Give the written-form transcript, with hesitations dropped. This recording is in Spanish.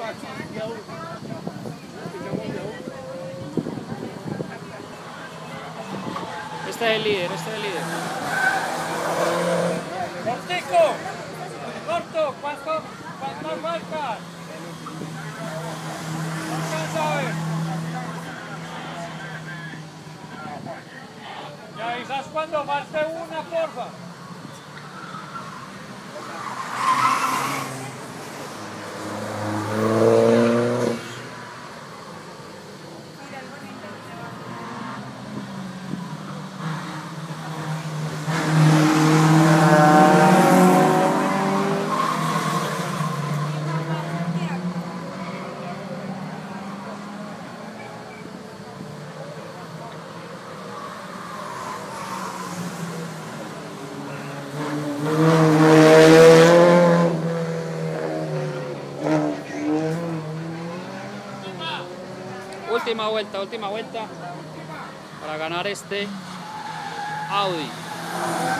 Este es el líder, este es el líder. ¡Cortico! ¡Corto! ¿Cuántas marcas? Alcanza a ver. ¿Me avisas cuando falte una, porfa? Última vuelta para ganar este Audi.